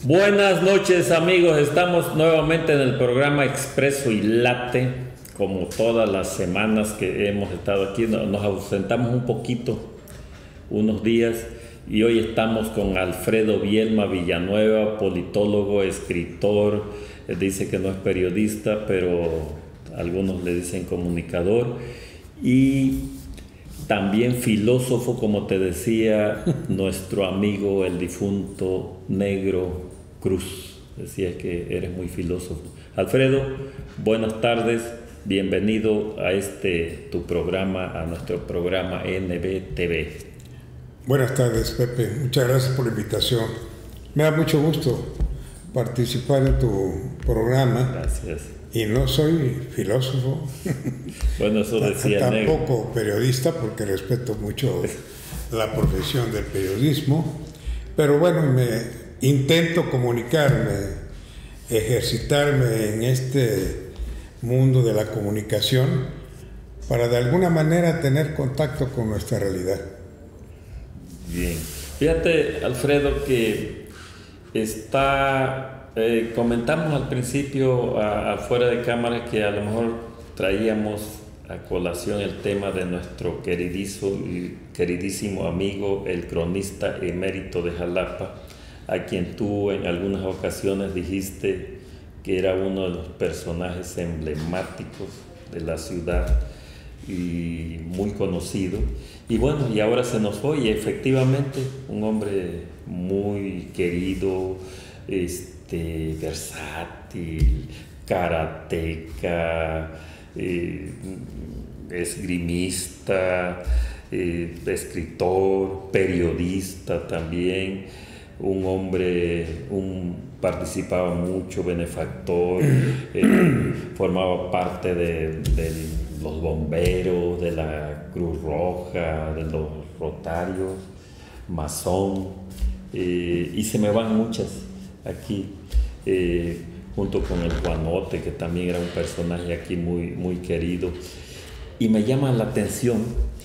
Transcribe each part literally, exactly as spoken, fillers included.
Buenas noches, amigos, estamos nuevamente en el programa Expreso y Late, como todas las semanas que hemos estado aquí. Nos ausentamos un poquito, unos días, y hoy estamos con Alfredo Bielma Villanueva, politólogo, escritor, dice que no es periodista, pero algunos le dicen comunicador, y también filósofo, como te decía nuestro amigo el difunto Negro Cruz, decía que eres muy filósofo. Alfredo, buenas tardes, bienvenido a este tu programa, a nuestro programa N B T V. Buenas tardes, Pepe, muchas gracias por la invitación. Me da mucho gusto participar en tu programa. Gracias. Y no soy filósofo. Bueno, eso decía Negro. Tampoco periodista, porque respeto mucho la profesión del periodismo. Pero bueno, me intento comunicarme, ejercitarme en este mundo de la comunicación para de alguna manera tener contacto con nuestra realidad. Bien. Fíjate, Alfredo, que está... Eh, comentamos al principio, afuera de cámara, que a lo mejor traíamos a colación el tema de nuestro queridísimo, queridísimo amigo, el cronista emérito de Jalapa, a quien tú en algunas ocasiones dijiste que era uno de los personajes emblemáticos de la ciudad y muy conocido. Y bueno, y ahora se nos fue, y efectivamente un hombre muy querido, este, Este, versátil, karateca, eh, esgrimista, eh, escritor, periodista también, un hombre, un, participaba mucho, benefactor, eh, formaba parte de, de los bomberos, de la Cruz Roja, de los Rotarios, masón, eh, y se me van muchas aquí. Eh, junto con el Juanote, que también era un personaje aquí muy, muy querido. Y me llama la atención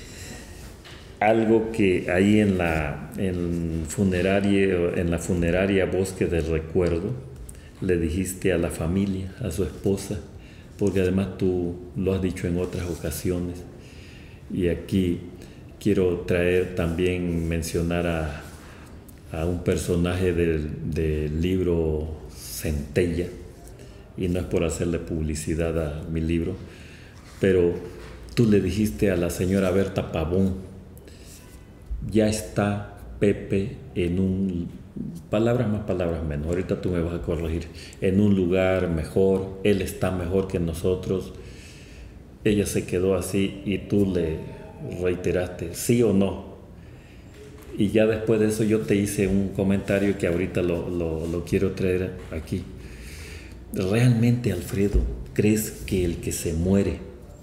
algo que ahí en la, en funeraria, en la funeraria Bosque del Recuerdo le dijiste a la familia, a su esposa, porque además tú lo has dicho en otras ocasiones, y aquí quiero traer también, mencionar a, a un personaje del, del libro Centella, y no es por hacerle publicidad a mi libro, pero tú le dijiste a la señora Berta Pavón: ya está Pepe en un, palabras más, palabras menos, ahorita tú me vas a corregir, en un lugar mejor, él está mejor que nosotros. Ella se quedó así y tú le reiteraste, ¿sí o no? Y ya después de eso yo te hice un comentario que ahorita lo, lo, lo quiero traer aquí. ¿Realmente, Alfredo, crees que el que se muere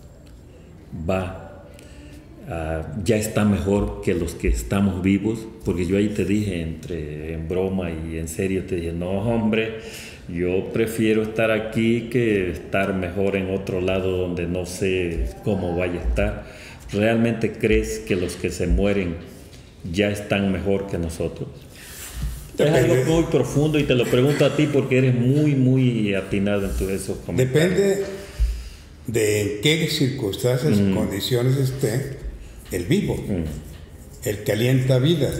va, uh, ya está mejor que los que estamos vivos? Porque yo ahí te dije, entre en broma y en serio, te dije, no, hombre, yo prefiero estar aquí que estar mejor en otro lado donde no sé cómo vaya a estar. ¿Realmente crees que los que se mueren ya están mejor que nosotros? Depende. Es algo muy profundo y te lo pregunto a ti porque eres muy, muy atinado en todos esos comentarios. Depende de en qué circunstancias y mm. condiciones esté el vivo, mm. el que alienta vida.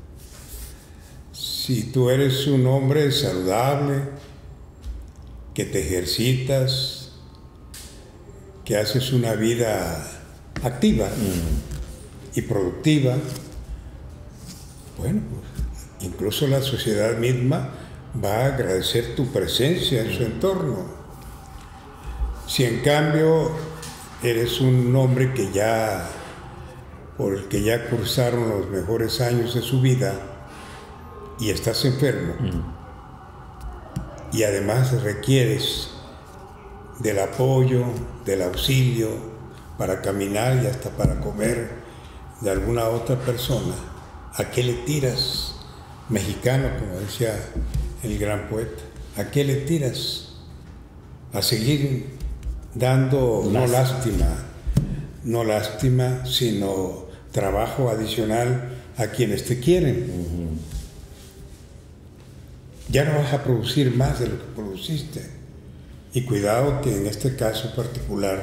Si tú eres un hombre saludable, que te ejercitas, que haces una vida activa mm. y productiva, bueno, pues incluso la sociedad misma va a agradecer tu presencia en su entorno. Si en cambio eres un hombre que ya, por el que ya cursaron los mejores años de su vida y estás enfermo, mm. y además requieres del apoyo, del auxilio para caminar y hasta para comer de alguna otra persona, ¿a qué le tiras? Mexicano, como decía el gran poeta, ¿a qué le tiras? A seguir dando lástima. no lástima, no lástima, sino trabajo adicional a quienes te quieren. Uh-huh. ya no vas a producir más de lo que produciste. Y cuidado que en este caso particular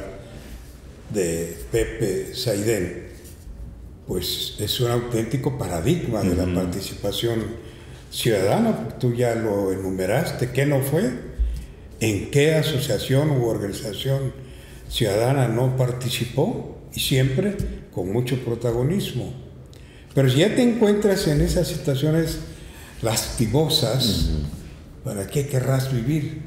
de Pepe Saidén, pues es un auténtico paradigma de la participación ciudadana. Tú ya lo enumeraste. ¿Qué no fue? ¿En qué asociación u organización ciudadana no participó? Y siempre con mucho protagonismo. Pero si ya te encuentras en esas situaciones lastimosas, uh-huh. ¿para qué querrás vivir?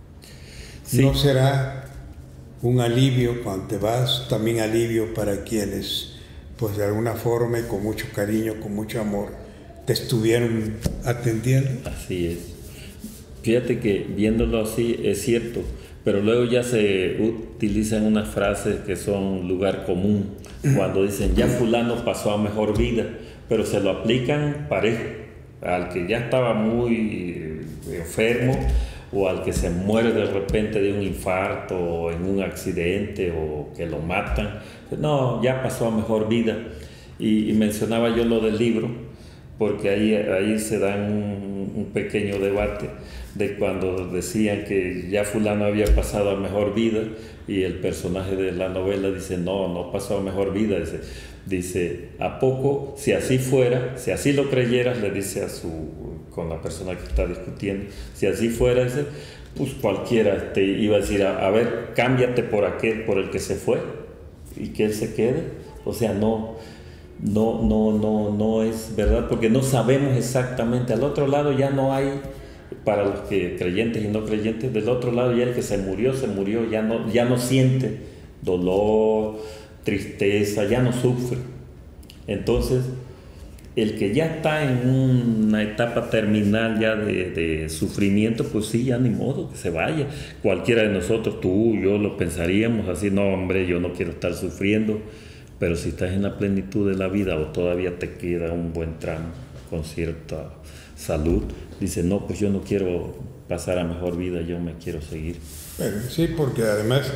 Sí. ¿No será un alivio cuando te vas, también alivio para quienes, pues de alguna forma y con mucho cariño, con mucho amor, te estuvieron atendiendo? Así es. Fíjate que viéndolo así es cierto, pero luego ya se utilizan unas frases que son lugar común, cuando dicen ya fulano pasó a mejor vida, pero se lo aplican parejo al que ya estaba muy enfermo o al que se muere de repente de un infarto o en un accidente o que lo matan. No, ya pasó a mejor vida. Y, y mencionaba yo lo del libro, porque ahí, ahí se da un, un pequeño debate de cuando decían que ya fulano había pasado a mejor vida y el personaje de la novela dice no, no pasó a mejor vida. Dice, dice ¿a poco? Si así fuera, si así lo creyeras, le dice a su, con la persona que está discutiendo, si así fuera, dice, pues cualquiera te iba a decir, a, a ver, cámbiate por aquel, por el que se fue y que él se quede. O sea, no, no, no, no, no es verdad, porque no sabemos exactamente. Al otro lado ya no hay, para los que creyentes y no creyentes, del otro lado ya el que se murió, se murió, ya no, ya no siente dolor, tristeza, ya no sufre. Entonces, el que ya está en una etapa terminal ya de, de sufrimiento, pues sí, ya ni modo, que se vaya. Cualquiera de nosotros, tú, yo, lo pensaríamos así, no, hombre, yo no quiero estar sufriendo. Pero si estás en la plenitud de la vida o todavía te queda un buen tramo con cierta salud, dice, no, pues yo no quiero pasar a mejor vida, yo me quiero seguir. Bueno, sí, porque además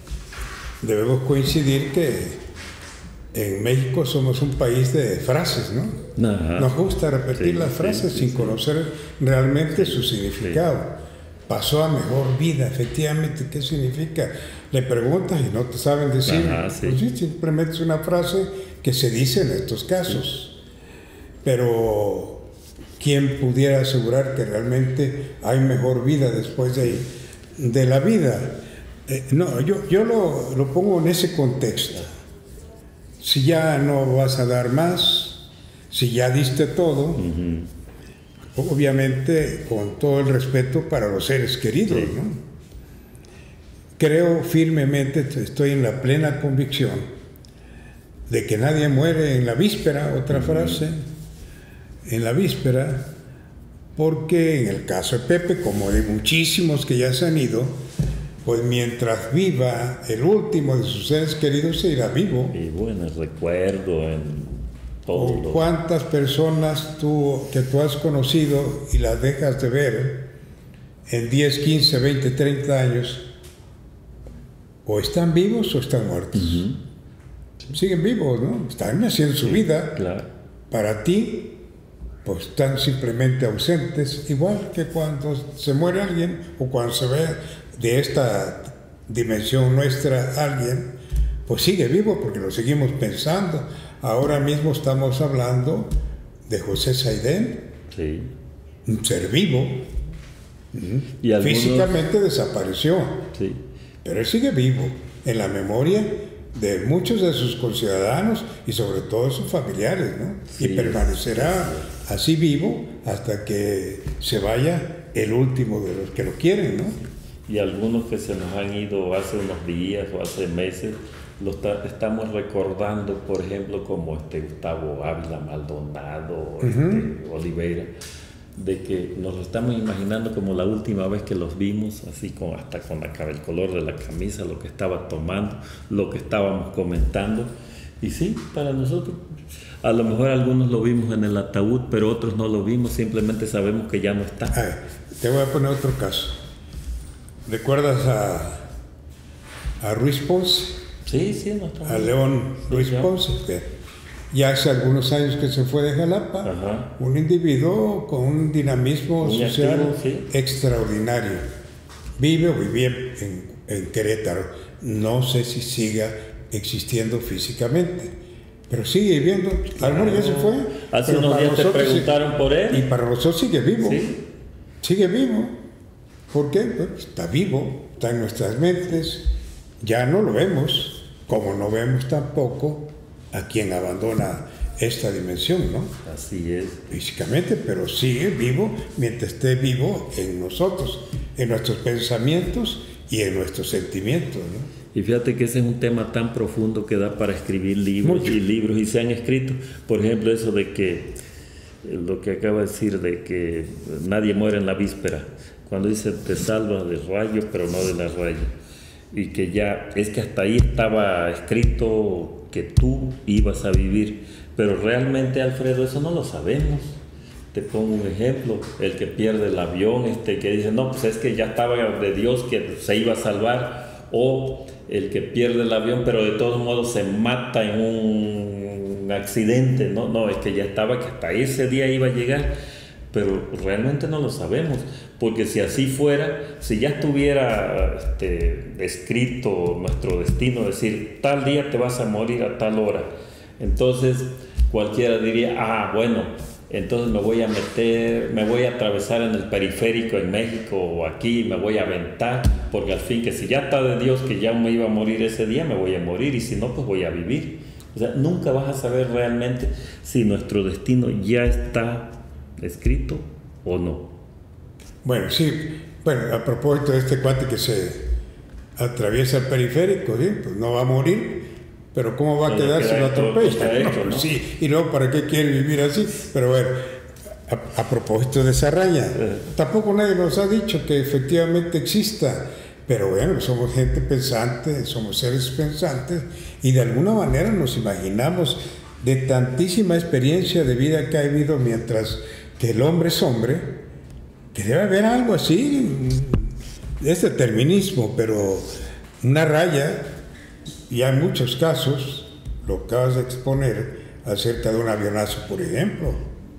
debemos coincidir que en México somos un país de frases, ¿no? Ajá. Nos gusta repetir sí, las frases sí, sin sí, conocer sí. realmente sí, su significado. Sí. Pasó a mejor vida, efectivamente, ¿qué significa? Le preguntas y no te saben decir. Ajá, sí. Pues sí, simplemente es una frase que se dice en estos casos. Sí. Pero ¿quién pudiera asegurar que realmente hay mejor vida después de, de la vida? Eh, no, yo, yo lo, lo pongo en ese contexto. Si ya no vas a dar más, si ya diste todo, uh-huh. obviamente con todo el respeto para los seres queridos, sí. ¿no? Creo firmemente, estoy en la plena convicción de que nadie muere en la víspera, otra uh-huh. frase, en la víspera, porque en el caso de Pepe, como de muchísimos que ya se han ido, pues mientras viva el último de sus seres queridos se irá vivo. Vivo en el recuerdo, en todo. Lo... ¿Cuántas personas tú, que tú has conocido y las dejas de ver en diez, quince, veinte, treinta años, o están vivos o están muertos? Uh-huh. Siguen vivos, ¿no? Están haciendo su sí, vida. Claro. Para ti, pues están simplemente ausentes, igual que cuando se muere alguien o cuando se ve de esta dimensión nuestra alguien, pues sigue vivo porque lo seguimos pensando. Ahora mismo estamos hablando de José Saidén, sí. un ser vivo. ¿Y algunos... Físicamente desapareció, sí. pero él sigue vivo en la memoria de muchos de sus conciudadanos y sobre todo de sus familiares, ¿no? Sí, y permanecerá sí. así vivo hasta que se vaya el último de los que lo quieren, ¿no? Y algunos que se nos han ido hace unos días o hace meses, lo está, estamos recordando, por ejemplo, como este Gustavo Ávila Maldonado, uh-huh. este Oliveira, de que nos lo estamos imaginando como la última vez que los vimos, así con, hasta con la, el color de la camisa, lo que estaba tomando, lo que estábamos comentando. Y sí, para nosotros, a lo mejor algunos lo vimos en el ataúd, pero otros no lo vimos, simplemente sabemos que ya no está. Ay, te voy a poner otro caso. ¿Recuerdas a, a Ruiz Ponce? Sí, sí, no A León Ruiz sí, Ponce. Que ya hace algunos años que se fue de Jalapa, Ajá. un individuo con un dinamismo Muy social activo, ¿sí? extraordinario. Vive o vivía en, en Querétaro. No sé si siga existiendo físicamente, pero sigue viviendo. A lo mejor ya se fue. Hace unos días te preguntaron por él. Y para nosotros sigue vivo. ¿Sí? Sigue vivo. ¿Por qué? Pues está vivo, está en nuestras mentes. Ya no lo vemos, como no vemos tampoco a quien abandona esta dimensión, ¿no? Así es. Físicamente, pero sigue vivo mientras esté vivo en nosotros, en nuestros pensamientos y en nuestros sentimientos, ¿no? Y fíjate que ese es un tema tan profundo que da para escribir libros Mucho. y libros, y se han escrito, por ejemplo, eso de que, lo que acaba de decir, de que nadie muere en la víspera, cuando dice te salvas del rayo, pero no de la raya, y que ya, es que hasta ahí estaba escrito que tú ibas a vivir, pero realmente, Alfredo, eso no lo sabemos. Te pongo un ejemplo, el que pierde el avión, este que dice, no, pues es que ya estaba de Dios que se iba a salvar, o el que pierde el avión, pero de todos modos se mata en un accidente, no, no, es que ya estaba, que hasta ese día iba a llegar, pero realmente no lo sabemos, porque si así fuera, si ya estuviera este, escrito nuestro destino, decir, tal día te vas a morir a tal hora, entonces cualquiera diría, ah, bueno, entonces me voy a meter, me voy a atravesar en el periférico en México o aquí, me voy a aventar, porque al fin que si ya está de Dios que ya me iba a morir ese día, me voy a morir, y si no, pues voy a vivir. O sea, nunca vas a saber realmente si nuestro destino ya está escrito o no. Bueno, sí, bueno, a propósito de este cuate que se atraviesa el periférico, ¿sí? Pues no va a morir. Pero ¿cómo va a quedar si lo atropella? Hecho, ¿no? Sí, y luego, ¿para qué quiere vivir así? Pero bueno, a, a propósito de esa raya, eh. tampoco nadie nos ha dicho que efectivamente exista. Pero bueno, somos gente pensante, somos seres pensantes, y de alguna manera nos imaginamos de tantísima experiencia de vida que ha habido mientras que el hombre es hombre, que debe haber algo así, es determinismo, pero una raya. Y hay muchos casos, lo acabas de exponer, acerca de un avionazo, por ejemplo.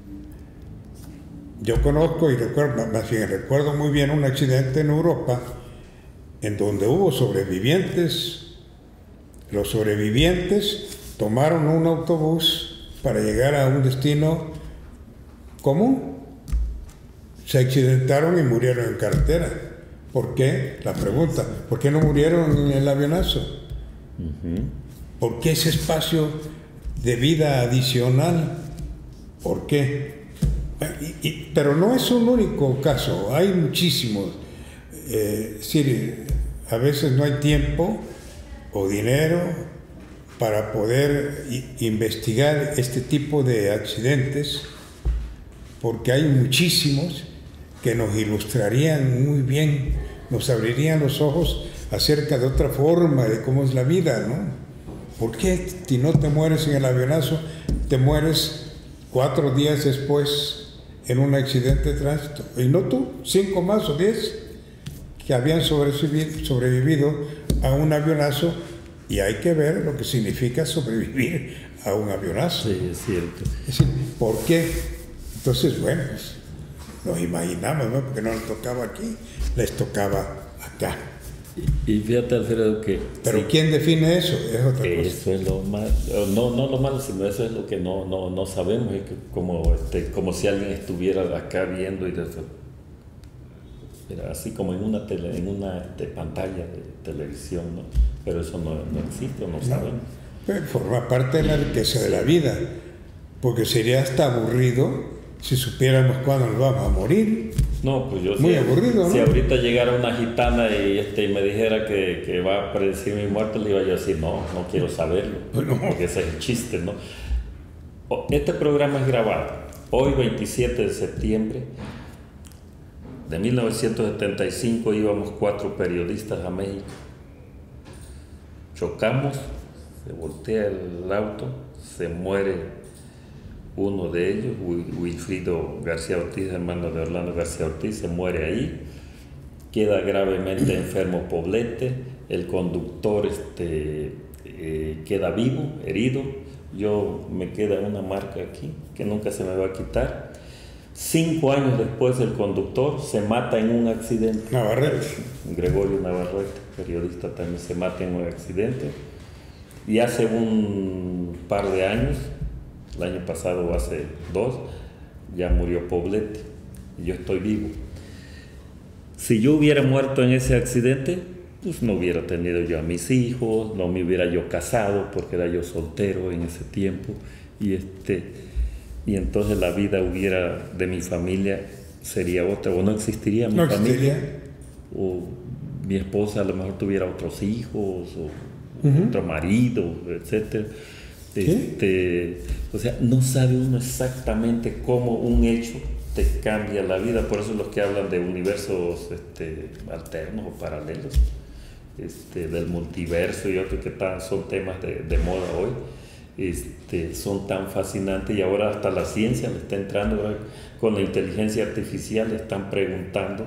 Yo conozco y recuerdo, más bien recuerdo muy bien un accidente en Europa, en donde hubo sobrevivientes. Los sobrevivientes tomaron un autobús para llegar a un destino común. Se accidentaron y murieron en carretera. ¿Por qué? La pregunta, ¿por qué no murieron en el avionazo? ¿Por qué ese espacio de vida adicional? ¿Por qué? Y, y, pero no es un único caso, hay muchísimos. Eh, es decir, a veces no hay tiempo o dinero para poder investigar este tipo de accidentes, porque hay muchísimos que nos ilustrarían muy bien, nos abrirían los ojos acerca de otra forma de cómo es la vida, ¿no? ¿Por qué si no te mueres en el avionazo, te mueres cuatro días después en un accidente de tránsito? Y no tú, cinco más o diez que habían sobrevivido, sobrevivido a un avionazo, y hay que ver lo que significa sobrevivir a un avionazo. Sí, es cierto. Es decir, ¿por qué? Entonces, bueno, pues, nos imaginamos, ¿no? Porque no les tocaba aquí, les tocaba acá. Y fíjate, Alfredo, que... Pero sí, ¿quién define eso? Es otra eso cosa. Eso es lo malo, no, no lo malo, sino eso es lo que no, no, no sabemos, es que como, este, como si alguien estuviera acá viendo y desde, era así como en una, tele, en una este, pantalla de televisión, ¿no? Pero eso no, no existe, no sabemos. Pero forma parte de la riqueza de la vida, porque sería hasta aburrido si supiéramos cuándo nos vamos a morir. No, pues yo Muy si, aburrido, ¿no? Si ahorita llegara una gitana y, este, y me dijera que, que va a predecir mi muerte, le iba yo a decir, no, no quiero saberlo, no. Porque ese es el chiste, ¿no? Este programa es grabado hoy, veintisiete de septiembre de mil novecientos setenta y cinco, íbamos cuatro periodistas a México. Chocamos, se voltea el auto, se muere uno de ellos, Wilfrido García Ortiz, hermano de Orlando García Ortiz, se muere ahí, queda gravemente enfermo Poblete, el conductor este, eh, queda vivo, herido, Yo me queda una marca aquí que nunca se me va a quitar. Cinco años después el conductor se mata en un accidente. Navarrete. Gregorio Navarrete, periodista, también se mata en un accidente. Y hace un par de años, el año pasado o hace dos, ya murió Poblete. Y yo estoy vivo. Si yo hubiera muerto en ese accidente, pues no hubiera tenido yo a mis hijos, no me hubiera yo casado porque era yo soltero en ese tiempo. Y, este, y entonces la vida hubiera de mi familia sería otra, o no existiría mi no familia. Existiría. O mi esposa a lo mejor tuviera otros hijos, o Uh-huh. otro marido, etcétera. ¿Sí? Este, o sea, no sabe uno exactamente cómo un hecho te cambia la vida. Por eso los que hablan de universos este, alternos o paralelos, este, del multiverso y otros que tan, son temas de, de moda hoy, este, son tan fascinantes, y ahora hasta la ciencia le está entrando, ¿verdad? Con la inteligencia artificial le están preguntando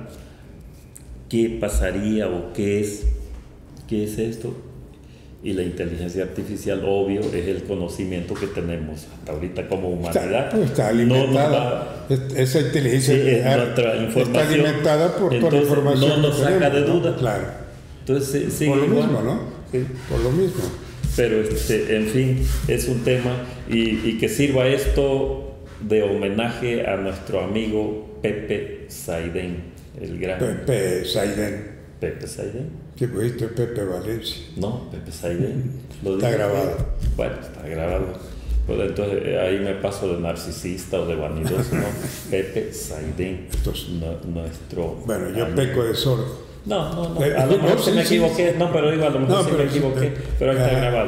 qué pasaría o qué es, qué es esto. Y la inteligencia artificial, obvio, es el conocimiento que tenemos hasta ahorita como humanidad. Está, está alimentada. No va, esa inteligencia sí, es nuestra información. Está alimentada por toda la información. No nos saca de duda. ¿no? Claro. Entonces, sí, por lo igual, mismo, ¿no? Sí. Por lo mismo. Pero, este, en fin, es un tema, y, y que sirva esto de homenaje a nuestro amigo Pepe Saidén, el gran... Pepe Saidén. Pepe Saidén. ¿Qué pusiste Pepe Valencia? No, Pepe Saidén. Lo está grabado. Bueno, está grabado. Pues entonces ahí me paso de narcisista o de vanidoso, ¿no? Pepe Saidén, no, nuestro... Bueno, yo amigo. peco de sordo. No, no, no, a lo mejor no, se sí, me equivoqué, sí. no, pero digo, a lo mejor no, sí me equivoqué, sí, pero ahí está grabado.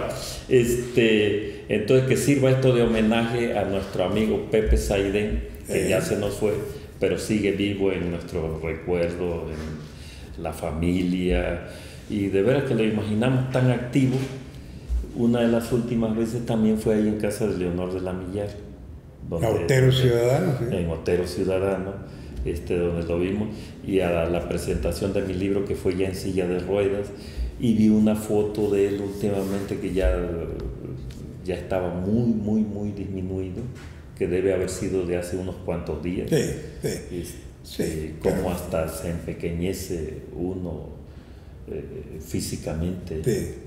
Este, entonces que sirva esto de homenaje a nuestro amigo Pepe Saidén, que eh. ya se nos fue, pero sigue vivo en nuestro recuerdo, en la familia, y de veras que lo imaginamos tan activo. Una de las últimas veces también fue ahí en casa de Leonor de la Millar, donde, Otero Ciudadano, sí. en Otero Ciudadano, este, donde lo vimos, y a la, la presentación de mi libro, que fue ya en silla de ruedas, y vi una foto de él últimamente que ya, ya estaba muy, muy, muy disminuido, que debe haber sido de hace unos cuantos días. Sí, sí. Este, Sí, cómo claro. hasta se empequeñece uno eh, físicamente. Sí. Eh,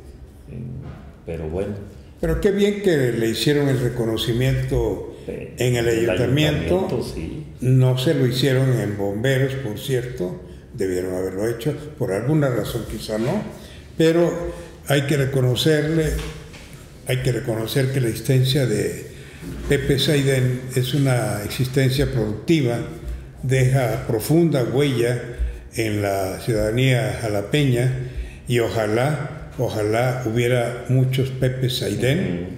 pero bueno. Pero qué bien que le hicieron el reconocimiento eh, en el, el ayuntamiento. ayuntamiento sí. No se lo hicieron en bomberos, por cierto. Debieron haberlo hecho, por alguna razón quizá no. Pero hay que reconocerle, hay que reconocer que la existencia de Pepe Saidén es una existencia productiva, deja profunda huella en la ciudadanía jalapeña, y ojalá, ojalá hubiera muchos Pepe Saidén,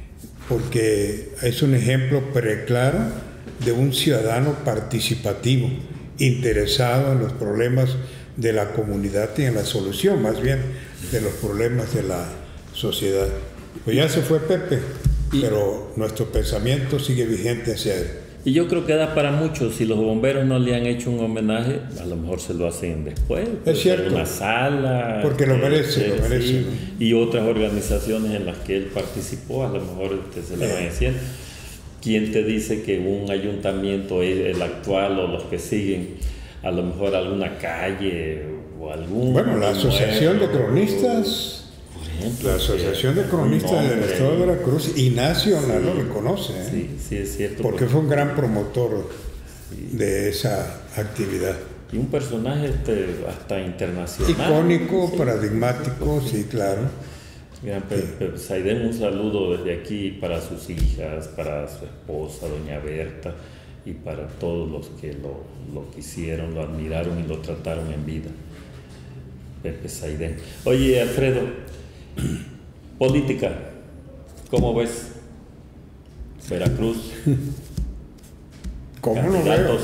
porque es un ejemplo preclaro de un ciudadano participativo, interesado en los problemas de la comunidad y en la solución, más bien, de los problemas de la sociedad. Pues ya se fue Pepe, pero nuestro pensamiento sigue vigente hacia él. Y yo creo que da para mucho. Si los bomberos no le han hecho un homenaje, a lo mejor se lo hacen después. Es cierto. En una sala. Porque lo merece, lo merece. Sí, ¿no? Y otras organizaciones en las que él participó, a lo mejor se le van haciendo. ¿Quién te dice que un ayuntamiento, el actual o los que siguen, a lo mejor alguna calle o algún... Bueno, la Asociación de Cronistas... Ejemplo, la Asociación de Cronistas del Estado de Veracruz y nacional sí, lo reconoce. ¿eh? Sí, sí, es cierto. Porque, porque fue un gran promotor sí. de esa actividad. Y un personaje este, hasta internacional. Icónico, sí, paradigmático, sí, sí claro. Sí. Saidén, un saludo desde aquí para sus hijas, para su esposa, doña Berta, y para todos los que lo, lo quisieron, lo admiraron y lo trataron en vida. Pepe Saidén. Oye, Alfredo, política, ¿cómo ves? Veracruz. ¿Cómo lo veo?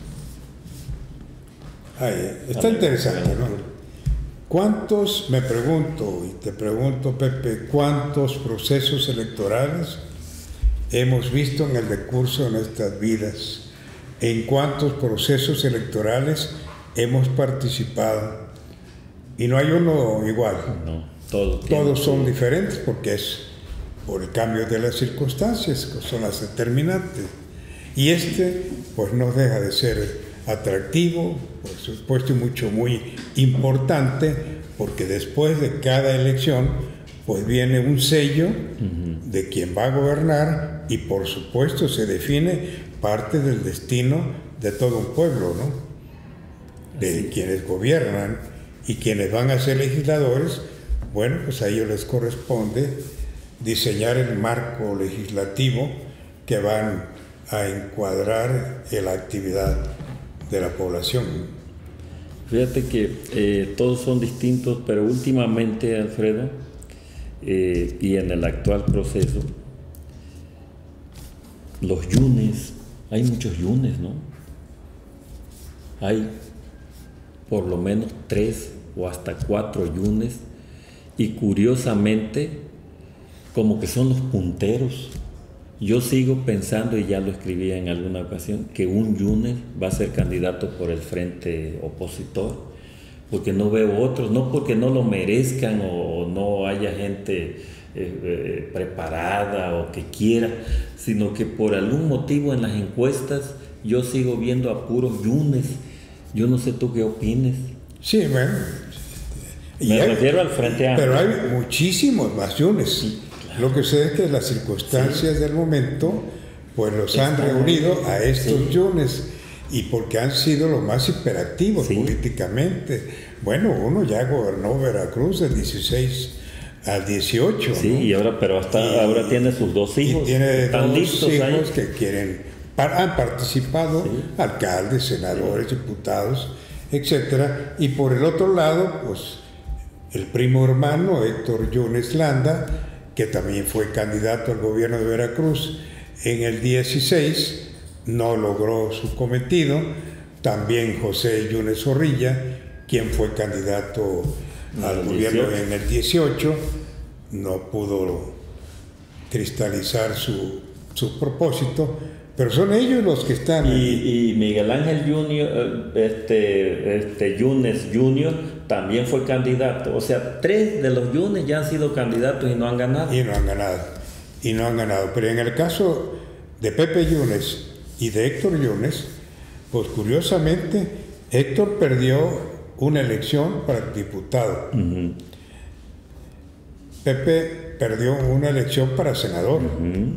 Ay, está interesante, ¿no? ¿Cuántos, me pregunto, y te pregunto, Pepe, cuántos procesos electorales hemos visto en el decurso de nuestras vidas? ¿En cuántos procesos electorales hemos participado? Y no hay uno igual. No. Todo Todos son diferentes porque es por el cambio de las circunstancias, que son las determinantes. Y este, pues no deja de ser atractivo, por supuesto, y mucho, muy importante, porque después de cada elección, pues viene un sello uh-huh. de quien va a gobernar y por supuesto se define parte del destino de todo un pueblo, ¿no? De Así. quienes gobiernan y quienes van a ser legisladores, bueno, pues a ellos les corresponde diseñar el marco legislativo que van a encuadrar en la actividad de la población. Fíjate que eh, todos son distintos, pero últimamente, Alfredo, eh, y en el actual proceso, los yunes, hay muchos yunes, ¿no? Hay por lo menos tres o hasta cuatro yunes, y curiosamente, como que son los punteros. Yo sigo pensando, y ya lo escribí en alguna ocasión, que un yune va a ser candidato por el frente opositor, porque no veo otros, no porque no lo merezcan o, o no haya gente eh, eh, preparada o que quiera, sino que por algún motivo en las encuestas yo sigo viendo a puros yunes. Yo no sé tú qué opines. Sí, bueno. Me hay, refiero al Frente Amplio. Pero hay muchísimos más yunes. Sí. Lo que sé es que las circunstancias sí. del momento pues los Está han reunido a estos sí. yunes, y porque han sido los más hiperactivos sí. políticamente. Bueno, uno ya gobernó Veracruz del dieciséis al dieciocho. Sí, ¿no? y ahora, pero hasta y, ahora tiene sus dos hijos. Y tiene Están dos listos hijos ahí. que quieren, han participado, sí. alcaldes, senadores, sí. diputados, etcétera. Y por el otro lado, pues el primo hermano Héctor Yunes Landa, que también fue candidato al gobierno de Veracruz en el dieciséis, no logró su cometido. También José Yunes Zorrilla, quien fue candidato al gobierno en el dieciocho, no pudo cristalizar su, su propósito, pero son ellos los que están. Y, y Miguel Ángel Junior, este, este Yunes Junior también fue candidato. O sea, tres de los Yunes ya han sido candidatos y no han ganado. Y no han ganado. Y no han ganado. Pero en el caso de Pepe Yunes y de Héctor Yunes, pues curiosamente, Héctor perdió una elección para diputado. Uh-huh. Pepe perdió una elección para senador. Uh-huh.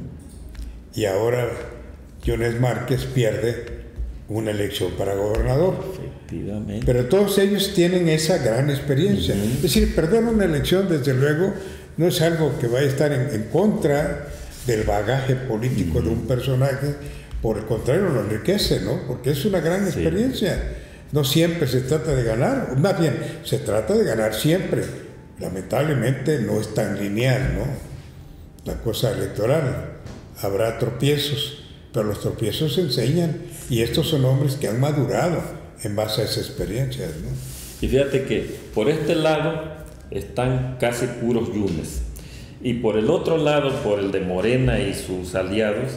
Y ahora Yunes Márquez pierde una elección para gobernador. Efectivamente. Pero todos ellos tienen esa gran experiencia. Uh-huh. Es decir, perder una elección, desde luego, no es algo que vaya a estar en, en contra del bagaje político uh-huh. de un personaje. Por el contrario, lo enriquece, ¿no? Porque es una gran experiencia. Sí. No siempre se trata de ganar, más bien, se trata de ganar siempre. Lamentablemente no es tan lineal, ¿no? La cosa electoral. Habrá tropiezos, pero los tropiezos se enseñan, y estos son hombres que han madurado en base a esas experiencias, ¿no? Y fíjate que por este lado están casi puros yunes, y por el otro lado, por el de Morena y sus aliados,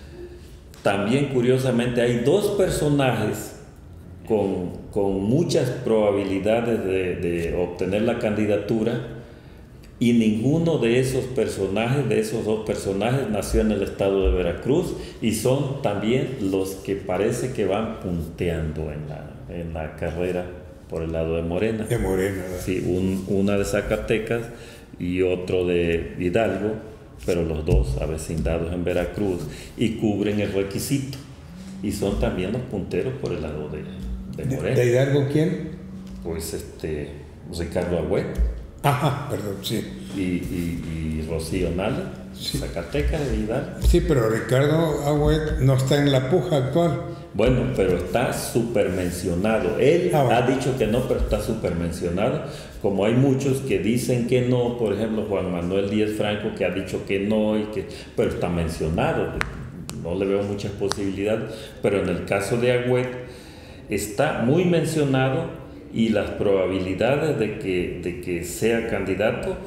también curiosamente hay dos personajes con, con muchas probabilidades de, de obtener la candidatura, y ninguno de esos personajes, de esos dos personajes, nació en el estado de Veracruz, y son también los que parece que van punteando en la, en la carrera por el lado de Morena. De Morena, ¿verdad? Sí, un, una de Zacatecas y otro de Hidalgo, pero los dos avecindados en Veracruz, y cubren el requisito, y son también los punteros por el lado de, de Morena. ¿De, de Hidalgo quién? Pues este, Ricardo Agüet. Ajá, perdón, sí. Y, y, y Rocío Nale, sí. Zacatecas de Hidalgo. Sí, pero Ricardo Agüet no está en la puja actual. Bueno, pero está súper mencionado. Él ah, bueno. ha dicho que no, pero está súper mencionado. Como hay muchos que dicen que no, por ejemplo, Juan Manuel Díaz Franco, que ha dicho que no, y que, pero está mencionado. No le veo muchas posibilidades. Pero en el caso de Agüet, está muy mencionado, y las probabilidades de que, de que sea candidato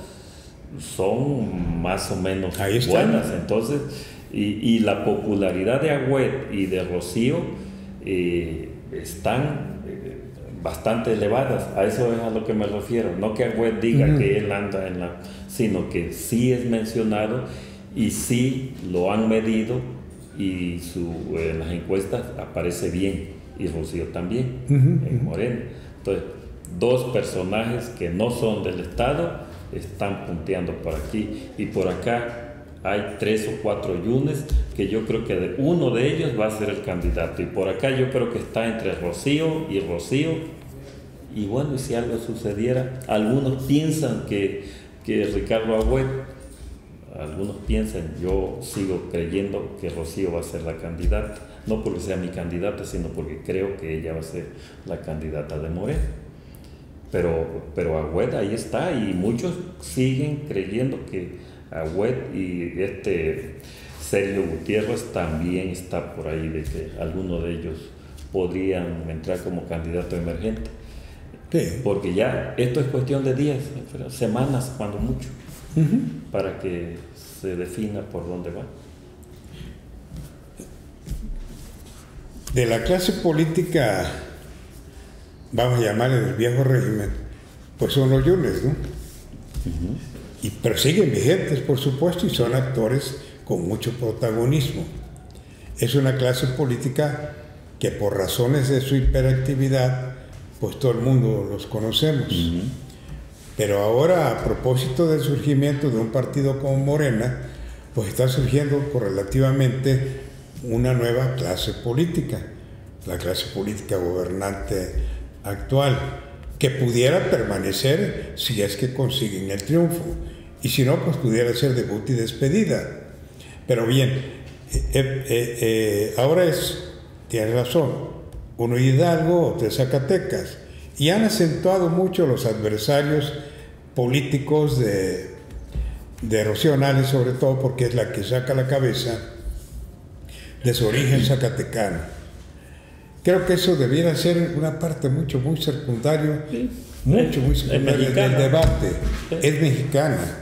son más o menos buenas. Entonces, y, y la popularidad de Agüet y de Rocío eh, están eh, bastante elevadas. A eso es a lo que me refiero. No que Agüet diga uh-huh. que él anda en la... sino que sí es mencionado, y sí lo han medido y su, en las encuestas aparece bien, y Rocío también, uh-huh, en Morena. Entonces, dos personajes que no son del Estado están punteando por aquí, y por acá hay tres o cuatro yunes que yo creo que de uno de ellos va a ser el candidato, y por acá yo creo que está entre Rocío y Rocío, y bueno, y si algo sucediera, algunos piensan que, que Ricardo Agüed, algunos piensan, yo sigo creyendo que Rocío va a ser la candidata, no porque sea mi candidata, sino porque creo que ella va a ser la candidata de Morena. Pero, pero Agüed ahí está, y muchos siguen creyendo que Agüed y este Sergio Gutiérrez también está por ahí, de que alguno de ellos podrían entrar como candidato emergente. Sí. Porque ya esto es cuestión de días, semanas cuando mucho, uh-huh, para que se defina por dónde va. De la clase política, vamos a llamarle del viejo régimen, pues son los yunes, ¿no? Uh-huh. Y, pero siguen vigentes, por supuesto, y son actores con mucho protagonismo. Es una clase política que por razones de su hiperactividad, pues todo el mundo los conocemos. Uh-huh. Pero ahora, a propósito del surgimiento de un partido como Morena, pues está surgiendo correlativamente una nueva clase política, la clase política gobernante actual, que pudiera permanecer si es que consiguen el triunfo, y si no, pues pudiera ser debut y despedida. Pero bien, eh, eh, eh, ahora es, tienes razón, uno Hidalgo, otro Zacatecas, y han acentuado mucho los adversarios políticos de, de Rocío Nale, sobre todo porque es la que saca la cabeza de su origen zacatecano. Creo que eso debiera ser una parte mucho, muy secundario, sí, mucho, muy secundario del debate. Sí. Es mexicana.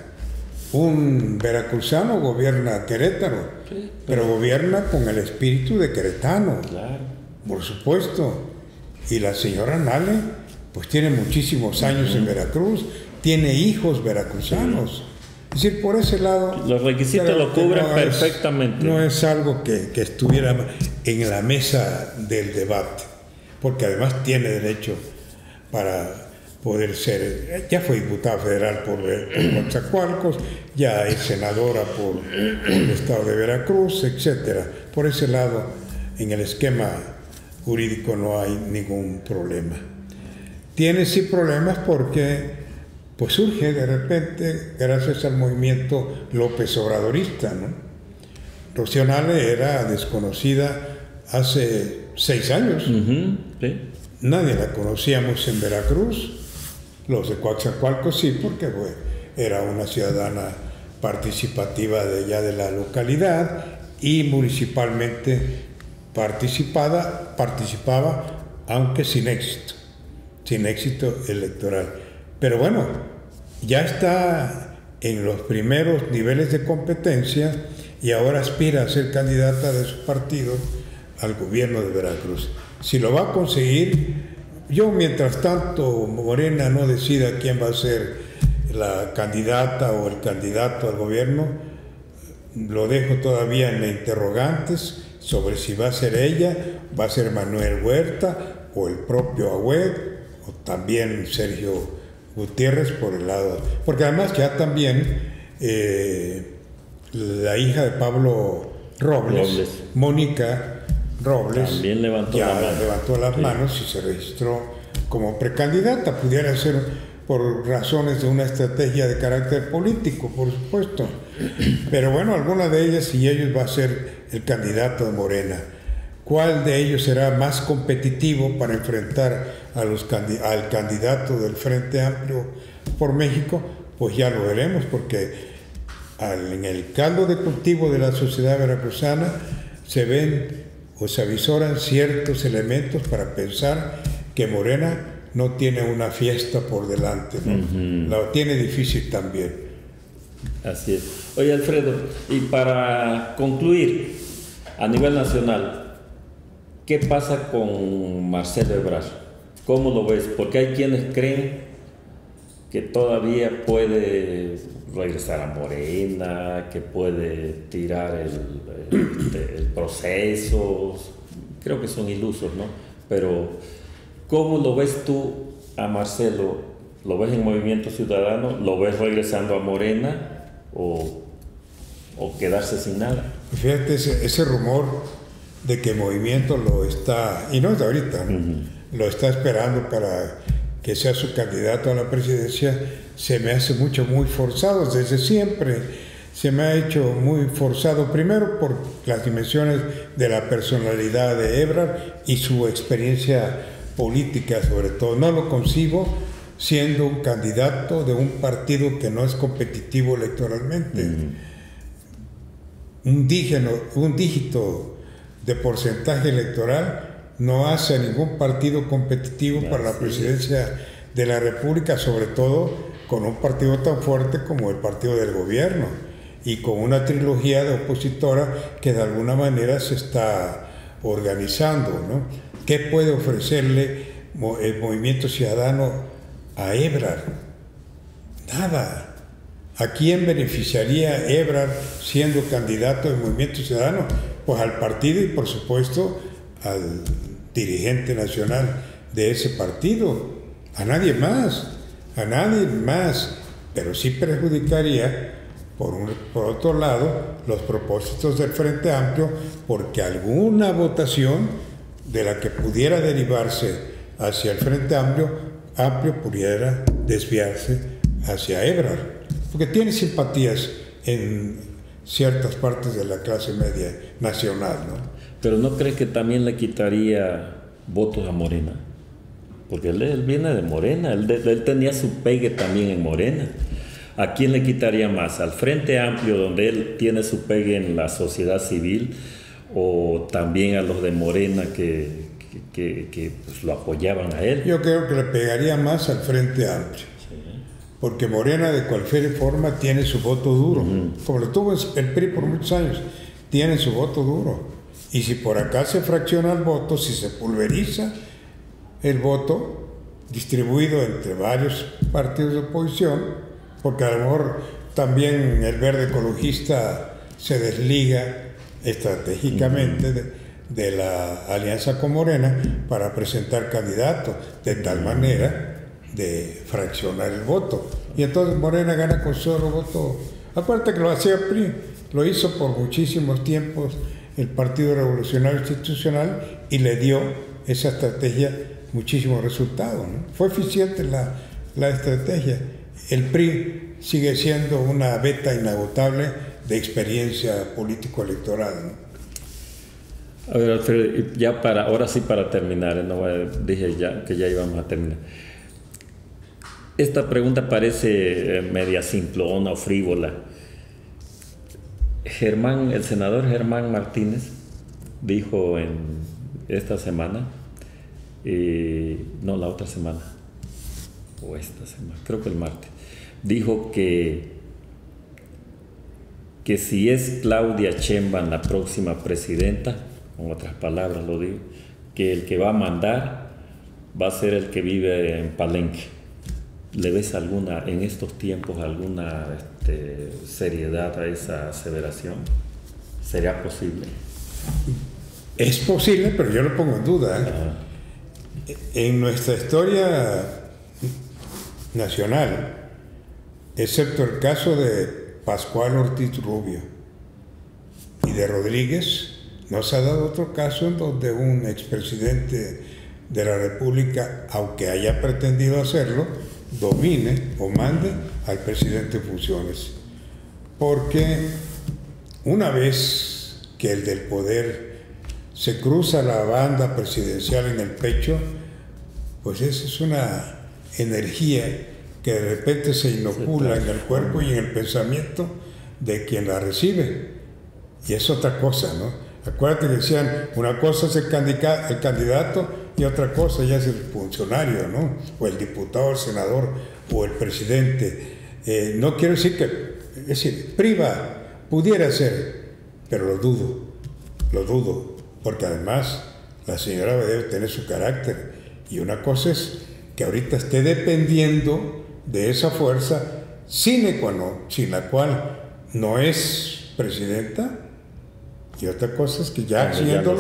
Un veracruzano gobierna Querétaro, sí, pero, pero gobierna con el espíritu de queretano, claro, por supuesto. Y la señora Nale, pues tiene muchísimos años uh-huh. en Veracruz, tiene hijos veracruzanos. Sí. Es decir, por ese lado... Los requisitos lo cubren no perfectamente. Es, no es algo que, que estuviera en la mesa del debate, porque además tiene derecho para poder ser... Ya fue diputada federal por Coatzacoalcos, ya es senadora por, por el estado de Veracruz, etcétera. Por ese lado, en el esquema jurídico no hay ningún problema. Tiene sí problemas porque... pues surge de repente gracias al movimiento López Obradorista, ¿no? Rocío Nale era desconocida hace seis años. Uh-huh, sí. Nadie la conocíamos en Veracruz. Los de Coatzacoalcos sí, porque bueno, era una ciudadana participativa de ya de la localidad y municipalmente participada, participaba, aunque sin éxito, sin éxito electoral. Pero bueno, ya está en los primeros niveles de competencia y ahora aspira a ser candidata de su partido al gobierno de Veracruz. Si lo va a conseguir, yo mientras tanto Morena no decida quién va a ser la candidata o el candidato al gobierno, lo dejo todavía en interrogantes sobre si va a ser ella, va a ser Manuel Huerta o el propio Agüed o también Sergio Gutiérrez por el lado, porque además ya también eh, la hija de Pablo Robles, Robles. Mónica Robles, también levantó, ya la mano. levantó las sí. manos y se registró como precandidata. Pudiera ser por razones de una estrategia de carácter político, por supuesto, pero bueno, alguna de ellas y ellos va a ser el candidato de Morena. ¿Cuál de ellos será más competitivo para enfrentar a los, al candidato del Frente Amplio por México? Pues ya lo veremos, porque al, en el caldo de cultivo de la sociedad veracruzana se ven o se avisoran ciertos elementos para pensar que Morena no tiene una fiesta por delante, ¿no? Uh-huh. La tiene difícil también. Así es. Oye, Alfredo, y para concluir, a nivel nacional, ¿qué pasa con Marcelo Ebrard? ¿Cómo lo ves? Porque hay quienes creen que todavía puede regresar a Morena, que puede tirar el, el, el proceso. Creo que son ilusos, ¿no? Pero ¿cómo lo ves tú a Marcelo? ¿Lo ves en Movimiento Ciudadano? ¿Lo ves regresando a Morena o, o quedarse sin nada? Fíjate, ese, ese rumor de que Movimiento lo está, y no es de ahorita, ¿no? Uh-huh. Lo está esperando para que sea su candidato a la presidencia, se me hace mucho, muy forzado. Desde siempre se me ha hecho muy forzado, primero por las dimensiones de la personalidad de Ebrard y su experiencia política sobre todo. No lo concibo siendo un candidato de un partido que no es competitivo electoralmente. Mm. Un, dígeno, un dígito de porcentaje electoral no hace a ningún partido competitivo ya, para la presidencia sí. de la República, sobre todo con un partido tan fuerte como el partido del gobierno y con una trilogía de opositora que de alguna manera se está organizando, ¿no? ¿Qué puede ofrecerle el Movimiento Ciudadano a Ebrard? Nada. ¿A quién beneficiaría Ebrard siendo candidato del Movimiento Ciudadano? Pues al partido y por supuesto al dirigente nacional de ese partido. A nadie más, a nadie más. Pero sí perjudicaría, por, un, por otro lado, los propósitos del Frente Amplio, porque alguna votación de la que pudiera derivarse hacia el Frente Amplio, amplio pudiera desviarse hacia Ebrard, porque tiene simpatías en ciertas partes de la clase media nacional, ¿no? Pero ¿no crees que también le quitaría votos a Morena? Porque él, él viene de Morena, él, él tenía su pegue también en Morena. ¿A quién le quitaría más? ¿Al Frente Amplio, donde él tiene su pegue en la sociedad civil, o también a los de Morena que, que, que, que pues, lo apoyaban a él? Yo creo que le pegaría más al Frente Amplio, sí. Porque Morena de cualquier forma tiene su voto duro, uh-huh. como lo tuvo el P R I por muchos años, tiene su voto duro. Y si por acá se fracciona el voto, si se pulveriza el voto distribuido entre varios partidos de oposición, porque a lo mejor también el verde ecologista se desliga estratégicamente de, de la alianza con Morena para presentar candidatos, de tal manera de fraccionar el voto. Y entonces Morena gana con solo voto. Acuérdate que lo hacía el P R I, lo hizo por muchísimos tiempos el Partido Revolucionario Institucional y le dio esa estrategia muchísimos resultados, ¿no? Fue eficiente la, la estrategia. El P R I sigue siendo una beta inagotable de experiencia político-electoral, ¿no? A ver, Alfredo, ya para, ahora sí para terminar, ¿no? Dije ya que ya íbamos a terminar. Esta pregunta parece media simplona o frívola. Germán, el senador Germán Martínez dijo en esta semana, eh, no, la otra semana, o esta semana, creo que el martes, dijo que, que si es Claudia Sheinbaum la próxima presidenta, con otras palabras lo digo, que el que va a mandar va a ser el que vive en Palenque. ¿Le ves alguna, en estos tiempos, alguna este, seriedad a esa aseveración? ¿Sería posible? Es posible, pero yo lo pongo en duda, ¿eh? Ah. En nuestra historia nacional, excepto el caso de Pascual Ortiz Rubio y de Rodríguez, no se ha dado otro caso en donde un expresidente de la República, aunque haya pretendido hacerlo, domine o mande al presidente en funciones. Porque una vez que el del poder se cruza la banda presidencial en el pecho, pues esa es una energía que de repente se inocula en el cuerpo y en el pensamiento de quien la recibe. Y es otra cosa, ¿no? Acuérdate que decían, una cosa es el candidato y otra cosa ya es el funcionario, ¿no? O el diputado, el senador o el presidente. Eh, no quiero decir que, es decir, priva, pudiera ser, pero lo dudo, lo dudo, porque además la señora debe tener su carácter. Y una cosa es que ahorita esté dependiendo de esa fuerza sine qua non, sin la cual no es presidenta, y otra cosa es que ya haciéndolo,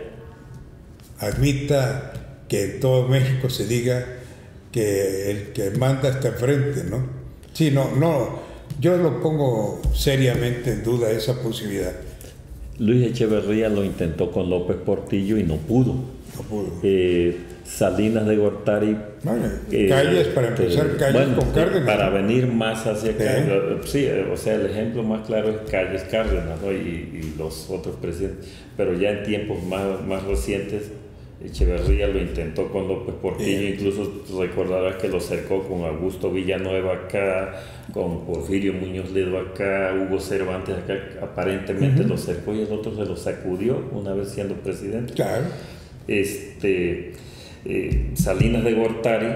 admita que en todo México se diga que el que manda está enfrente, ¿no? Sí, no, no, yo lo pongo seriamente en duda esa posibilidad. Luis Echeverría lo intentó con López Portillo y no pudo. No pudo. Eh, Salinas de Gortari. Bueno, eh, calles, para empezar, eh, calles bueno, con Cárdenas. Para venir más hacia acá. ¿Eh? Sí, o sea, el ejemplo más claro es Calles Cárdenas, ¿no? y, y los otros presidentes. Pero ya en tiempos más, más recientes, Echeverría lo intentó con López Portillo, ¿Eh? Incluso recordarás que lo cercó con Augusto Villanueva acá, con Porfirio Muñoz Ledo acá, Hugo Cervantes acá, aparentemente uh-huh. lo cercó y el otro se lo sacudió una vez siendo presidente. Claro. Este, eh, Salinas de Gortari,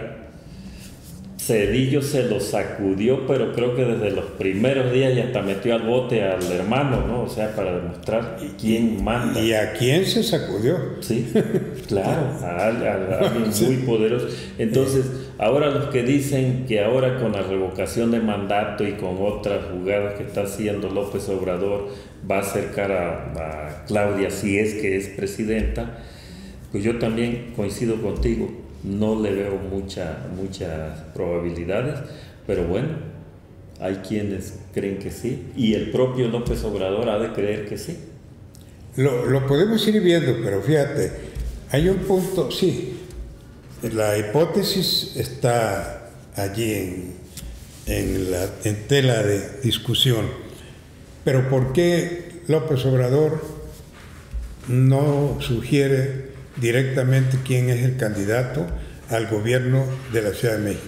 Zedillo se lo sacudió, pero creo que desde los primeros días ya hasta metió al bote al hermano, ¿no? O sea, para demostrar quién manda. ¿Y a quién se sacudió? Sí, claro, a, a, a alguien sí. muy poderoso. Entonces, ahora los que dicen que ahora con la revocación de mandato y con otras jugadas que está haciendo López Obrador va a acercar a, a Claudia si es que es presidenta, pues yo también coincido contigo. No le veo mucha, muchas probabilidades, pero bueno, hay quienes creen que sí, y el propio López Obrador ha de creer que sí. Lo, lo podemos ir viendo, pero fíjate, hay un punto, sí, la hipótesis está allí en, en, la, en tela de discusión, pero ¿por qué López Obrador no sugiere directamente quién es el candidato al gobierno de la Ciudad de México?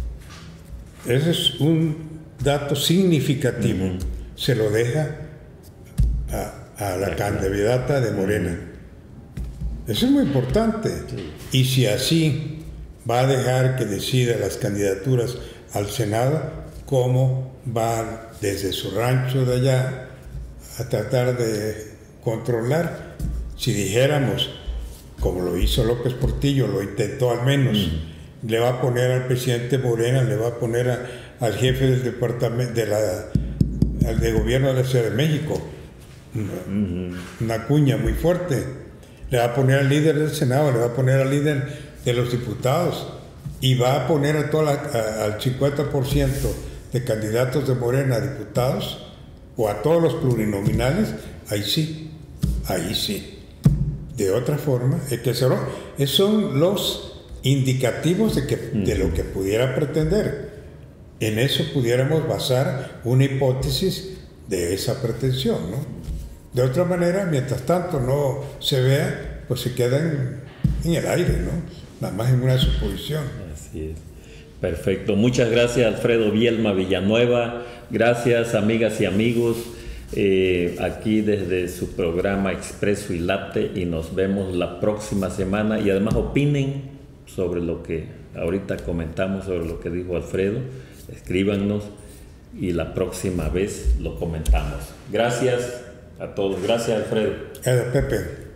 Ese es un dato significativo. Uh-huh. Se lo deja a, a la candidata de Morena. Uh-huh. Eso es muy importante. Sí. Y si así va a dejar que decida las candidaturas al Senado, ¿cómo va desde su rancho de allá a tratar de controlar? Si dijéramos, como lo hizo López Portillo, lo intentó al menos, mm. le va a poner al presidente Morena, le va a poner a, al jefe del departamento, de la, al de gobierno de la Ciudad de México, una, mm. una cuña muy fuerte, le va a poner al líder del Senado, le va a poner al líder de los diputados, y va a poner a toda la, a, al cincuenta por ciento de candidatos de Morena a diputados, o a todos los plurinominales, ahí sí, ahí sí. De otra forma, es que esos son los indicativos de, que, de lo que pudiera pretender. En eso pudiéramos basar una hipótesis de esa pretensión, ¿no? De otra manera, mientras tanto no se vea, pues se queda en, en el aire, ¿no? Nada más en una suposición. Así es. Perfecto. Muchas gracias, Alfredo Bielma Villanueva. Gracias, amigas y amigos. Eh, aquí desde su programa Expreso y Latte, y nos vemos la próxima semana, y además opinen sobre lo que ahorita comentamos, sobre lo que dijo Alfredo, escríbanos y la próxima vez lo comentamos. Gracias a todos. Gracias, Alfredo. Gracias, Pepe.